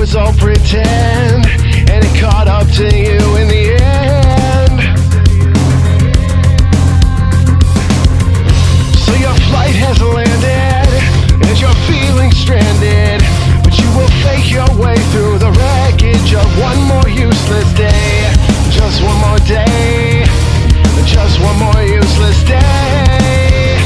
was all pretend, and it caught up to you in the end. So your flight has landed, and you're feeling stranded, but you will fake your way through the wreckage of one more useless day. Just one more day, just one more useless day.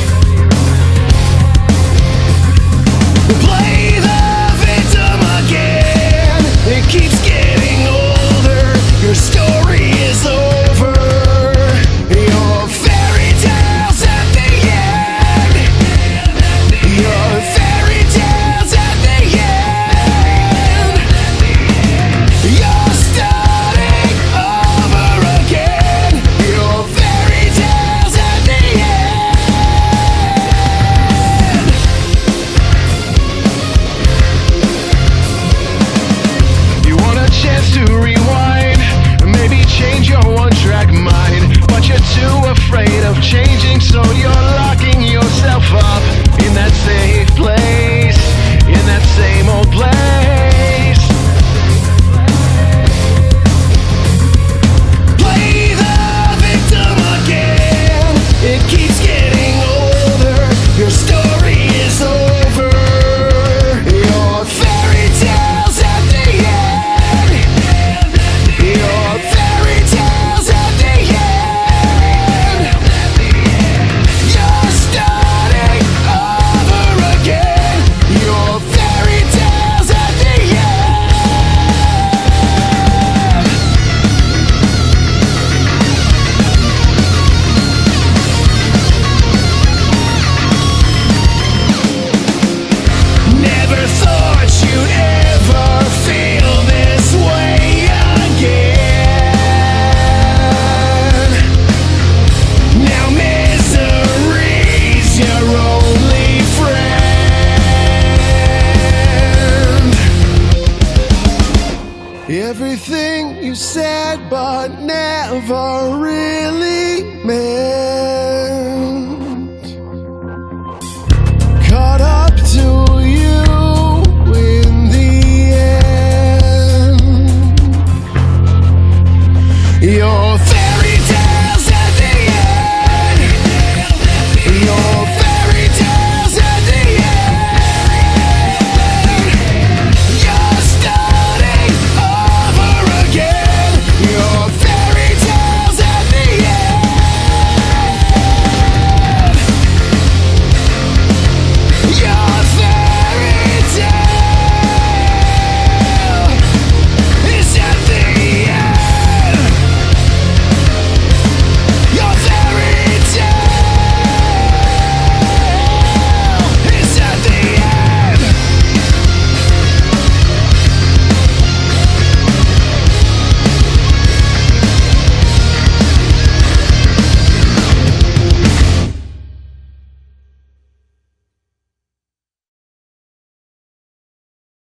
Play the victim again, it keeps getting older, your story is over, your fairy tales at the end, your fairy tales at the end, you're starting over again, your fairy tales at the end. You want a chance to rewind, maybe change your one-track mind, but you're too afraid of changing, so you're locking yourself up in that safe place, in that same old place. Play the victim again, it keeps getting older, your story is over, your fairy tales at the end, your fairy tales at the end, you're starting over again, your fairy tales at the end. Never thought you'd ever feel this way again. Now misery's your only friend. Everything you said but never really meant.